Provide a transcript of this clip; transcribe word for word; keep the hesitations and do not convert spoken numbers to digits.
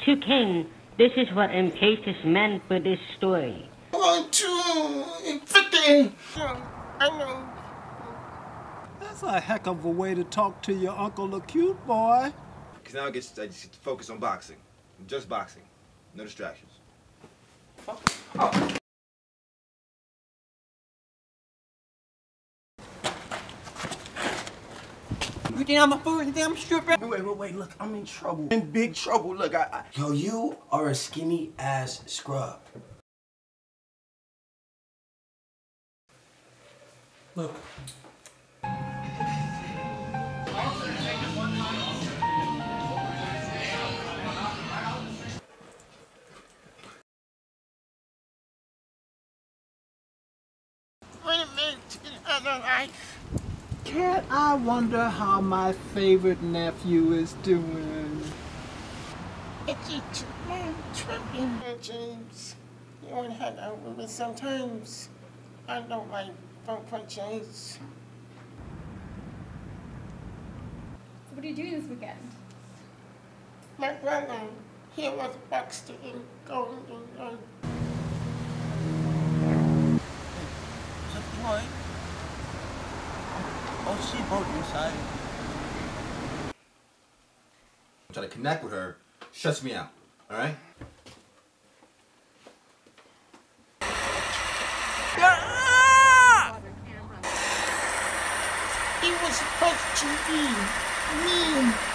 To King, this is what Impetus meant for this story. One, two, fifty. I know. That's a heck of a way to talk to your uncle, the cute boy. Because now I, get, I just get to focus on boxing. Just boxing. No distractions. Oh. Oh. You think I'm a fool? You think I'm stupid? Wait, wait, wait, look, I'm in trouble. In big trouble. Look, I, I... Yo, you are a skinny ass scrub. Look. Wait a minute, other life. Can't I wonder how my favorite nephew is doing? It's just my tripping, James. You want to hang out with me sometimes. I don't like funk punches. So what are you doing this weekend? My brother, he was boxed in Golden Gun. Boy. Oh, she broke inside. Trying to connect with her shuts me out, alright? He was supposed to be mean.